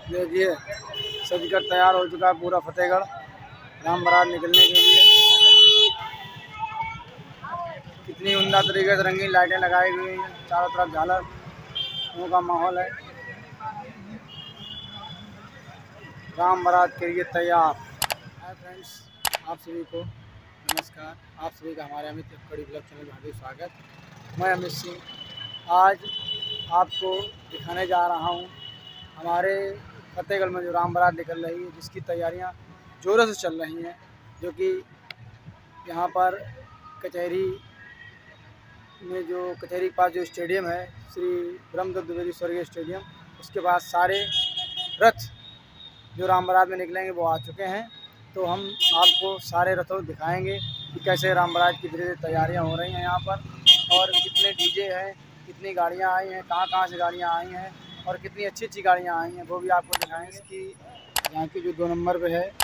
देखिए सजकर तैयार हो चुका है पूरा फतेहगढ़ राम बारात निकलने के लिए। कितनी उम्दा तरीके से रंगीन लाइटें लगाई हुई हैं, चारों तरफ झालर का माहौल है। राम बारात के लिए तैयार। हाय फ्रेंड्स, आप सभी को नमस्कार। आप सभी का हमारे अमित कड़ी ब्लॉग चैनल में हार्दिक स्वागत। मैं अमित सिंह आज आपको दिखाने जा रहा हूँ हमारे फतेहगढ़ में जो राम बारात निकल रही है, जिसकी तैयारियां ज़ोरों से चल रही हैं। जो कि यहाँ पर कचहरी में कचहरी के पास जो स्टेडियम है, श्री ब्रह्मदत्त द्विवेदी स्वर्गीय स्टेडियम, उसके पास सारे रथ जो राम बारात में निकलेंगे वो आ चुके हैं। तो हम आपको सारे रथों दिखाएंगे कि कैसे राम बारात की धीरे धीरे तैयारियाँ हो रही हैं यहाँ पर, और कितने डीजे हैं, कितनी गाड़ियाँ आई हैं, कहाँ से गाड़ियाँ आई हैं और कितनी अच्छी अच्छी गाड़ियाँ आई हैं, वो भी आपको दिखाएंगे। इसकी यहाँ की जो 2 नंबर पे है,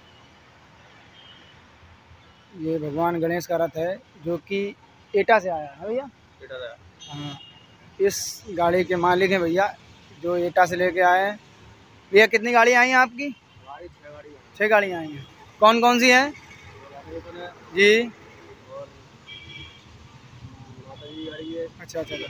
ये भगवान गणेश का रथ है जो कि एटा से आया है भैया। एटा से? हाँ, इस गाड़ी के मालिक हैं भैया जो एटा से लेके आए हैं। भैया कितनी गाड़ियाँ आई हैं आपकी? 6 गाड़ियाँ आई हैं। कौन कौन सी हैं जी? अच्छा अच्छा,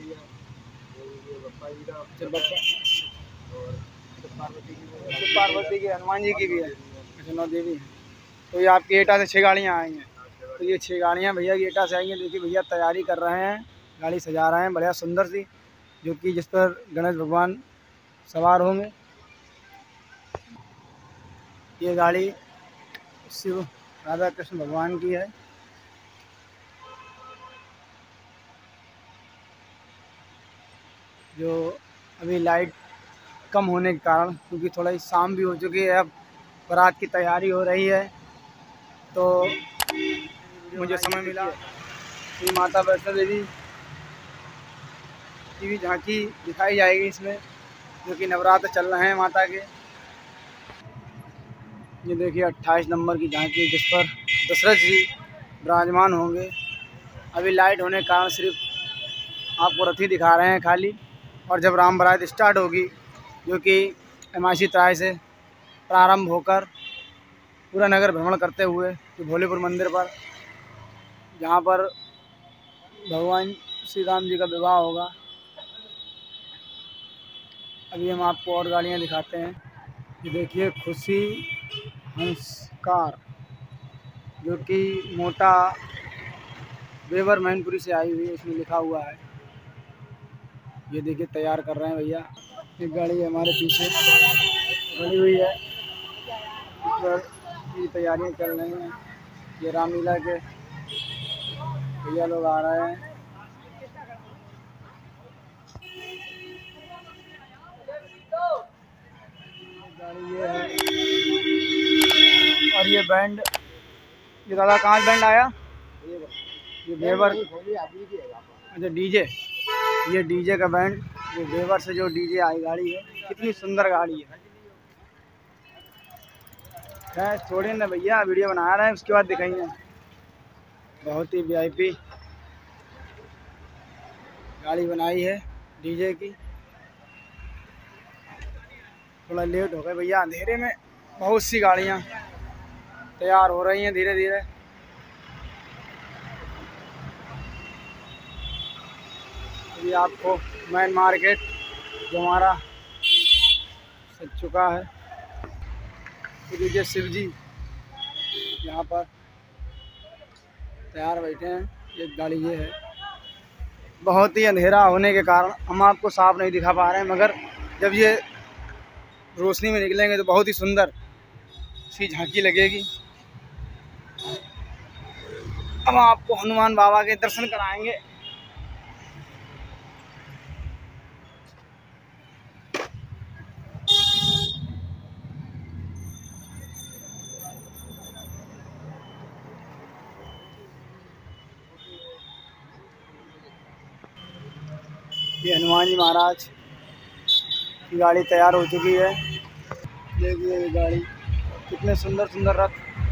पार्वती की, हनुमान जी की भी है। अच्छा, 9 देवी है। तो ये आपकी एटा से 6 गाड़ियाँ आई हैं। तो ये 6 गाड़ियाँ भैया की एटा से आई हैं। देखिए भैया तैयारी कर रहे हैं, गाड़ी सजा रहे हैं बढ़िया सुंदर सी, जो कि जिस पर गणेश भगवान सवार होंगे। ये गाड़ी शिव राधा कृष्ण भगवान की है। जो अभी लाइट कम होने के कारण, क्योंकि थोड़ा ही शाम भी हो चुकी है, अब बारात की तैयारी हो रही है, तो मुझे समय मिला कि माता वैष्णो देवी की भी झांकी दिखाई जाएगी इसमें, जो कि नवरात्र चल रहे हैं माता के। ये देखिए 28 नंबर की झांकी, जिस पर दशरथ जी विराजमान होंगे। अभी लाइट होने के कारण सिर्फ आपको रथ ही दिखा रहे हैं खाली, और जब राम बारात स्टार्ट होगी, जो कि एमासी तराई से प्रारंभ होकर पूरा नगर भ्रमण करते हुए जो भोलेपुर मंदिर पर, जहाँ पर भगवान श्री राम जी का विवाह होगा। अभी हम आपको और गाड़ियाँ दिखाते हैं। ये देखिए खुशी हंसकार, जो कि मोटा बेवर मैनपुरी से आई हुई है, इसमें लिखा हुआ है। ये देखिए तैयार कर रहे हैं भैया। एक गाड़ी हमारे पीछे खड़ी हुई है, इस पर की तैयारियां चल रही हैं। ये रामलीला के भैया लोग आ रहे हैं। गाड़ी ये है, और ये बैंड, ये दादा कहाँ बैंड आया? ये बेवर, अच्छा डीजे, ये डीजे का बैंड, ये बेवर से जो डीजे आई गाड़ी है। कितनी सुंदर गाड़ी है। खैर छोड़िए ना भैया, वीडियो बना रहे हैं, उसके बाद दिखाएंगे। बहुत ही वीआईपी गाड़ी बनाई है डीजे की। थोड़ा लेट हो गए भैया, अंधेरे में बहुत सी गाड़ियाँ तैयार हो रही हैं धीरे धीरे। अभी आपको मेन मार्केट जो हमारा सज चुका है, तो देखिए शिव जी यहाँ पर तैयार बैठे हैं। एक गाड़ी ये है। बहुत ही अंधेरा होने के कारण हम आपको साफ नहीं दिखा पा रहे हैं, मगर जब ये रोशनी में निकलेंगे तो बहुत ही सुंदर सी झांकी लगेगी। अब आपको हनुमान बाबा के दर्शन कराएंगे। ये हनुमान जी महाराज की गाड़ी तैयार हो चुकी है। देखिए ये गाड़ी, कितने सुंदर सुंदर रथ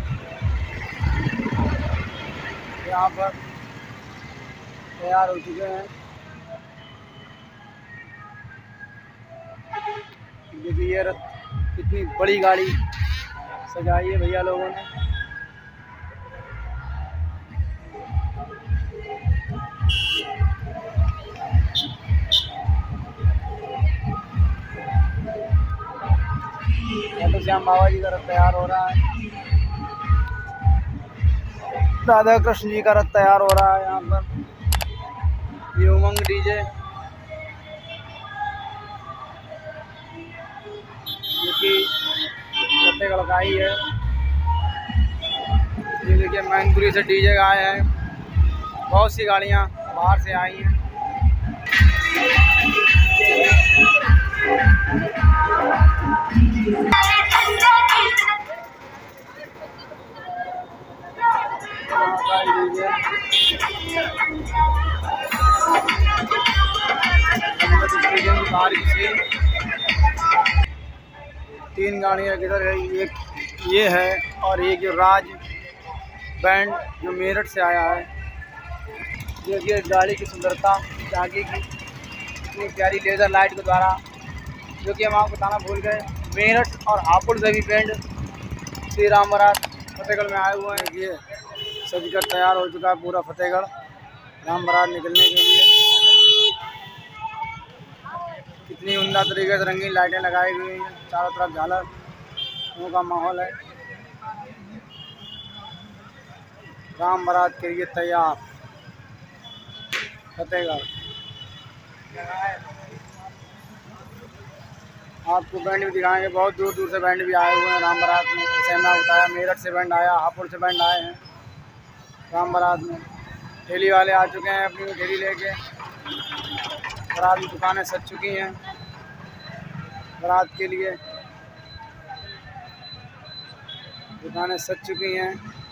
यहाँ पर तैयार हो चुके हैं। देखिए ये रथ कितनी बड़ी गाड़ी सजाई है भैया लोगों ने। तो श्याम बाबा जी का रथ तैयार हो रहा है, राधा कृष्ण जी का रथ तैयार हो रहा है यहाँ पर। ये उमंग डीजे जो कि फतेहगढ़ का ही है। ये देखिए मैनपुरी से डीजे आए हैं, बहुत सी गाड़ियाँ बाहर से आई हैं। तीन गाड़ियाँ किधर है, एक ये है और एक जो राज बैंड जो मेरठ से आया है। देखिए गाड़ी की सुंदरता, आगे की इतनी प्यारी लेज़र लाइट के द्वारा, जो कि हम आपको बताना भूल गए, मेरठ और हापुड़ से भी बैंड श्री राम बारात फतेहगढ़ में आए हुए हैं। ये सजकर तैयार हो चुका है पूरा फतेहगढ़ राम बारात निकलने के लिए। कितनी उम्दा तरीके से रंगीन लाइटें लगाई गई हैं, चारों तरफ झालर का माहौल है। राम बारात के लिए तैयार फतेहगढ़। आपको बैंड भी दिखाएंगे, बहुत दूर दूर से बैंड भी आए हुए हैं राम बारात में। जैसे हमने बताया मेरठ से बैंड आया, हापुड़ से बैंड आए हैं राम बारात में। ठेली वाले आ चुके हैं अपनी ठेली लेके, बारात की दुकानें सज चुकी हैं बारात के लिए, दुकानें सज चुकी हैं।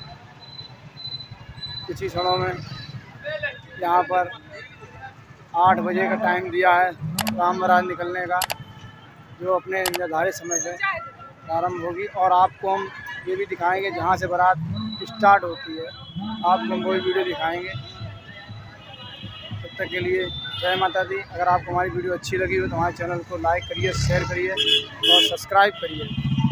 कुछ ही क्षणों में यहाँ पर 8 बजे का टाइम दिया है राम बारात निकलने का, जो अपने निर्धारित समय से प्रारंभ होगी। और आपको हम ये भी दिखाएंगे जहाँ से बारात स्टार्ट होती है, आपको हम वही वीडियो दिखाएंगे। तब तक के लिए जय माता दी। अगर आपको हमारी वीडियो अच्छी लगी हो तो हमारे चैनल को लाइक करिए, शेयर करिए और सब्सक्राइब करिए।